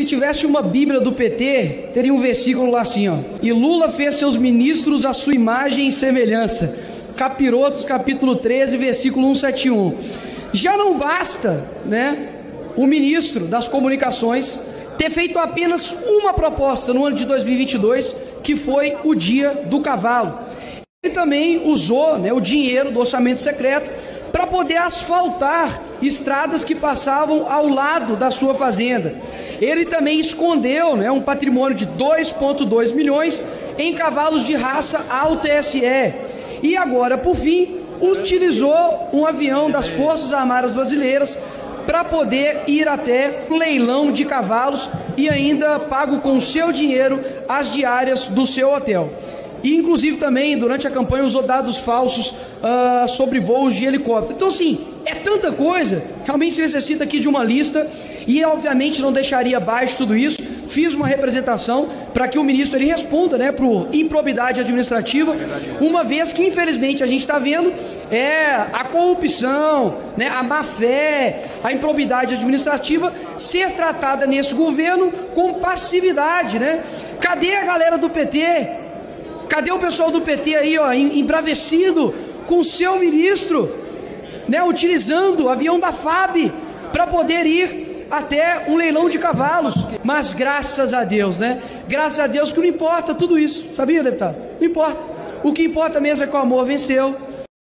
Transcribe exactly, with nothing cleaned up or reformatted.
se tivesse uma Bíblia do P T, teria um versículo lá assim, ó. E Lula fez seus ministros à sua imagem e semelhança. Capirotos, capítulo treze, versículo cento e setenta e um. Já não basta, né, o ministro das comunicações ter feito apenas uma proposta no ano de dois mil e vinte e dois, que foi o Dia do Cavalo. Ele também usou, né, o dinheiro do orçamento secreto para poder asfaltar estradas que passavam ao lado da sua fazenda. Ele também escondeu, né, um patrimônio de dois vírgula dois milhões em cavalos de raça Alto T S E. E agora, por fim, utilizou um avião das Forças Armadas Brasileiras para poder ir até o leilão de cavalos e ainda pago com o seu dinheiro as diárias do seu hotel. E inclusive também durante a campanha usou dados falsos uh, sobre voos de helicóptero. Então assim, é tanta coisa, realmente necessita aqui de uma lista e obviamente não deixaria abaixo tudo isso. Fiz uma representação para que o ministro ele responda, né, por improbidade administrativa, uma vez que infelizmente a gente está vendo é a corrupção, né, a má fé, a improbidade administrativa ser tratada nesse governo com passividade, né? Cadê a galera do P T? Cadê o pessoal do P T aí, ó, embravecido com o seu ministro, né, utilizando o avião da F A B para poder ir até um leilão de cavalos? Mas graças a Deus, né? Graças a Deus que não importa tudo isso, sabia, deputado? Não importa. O que importa mesmo é que o amor venceu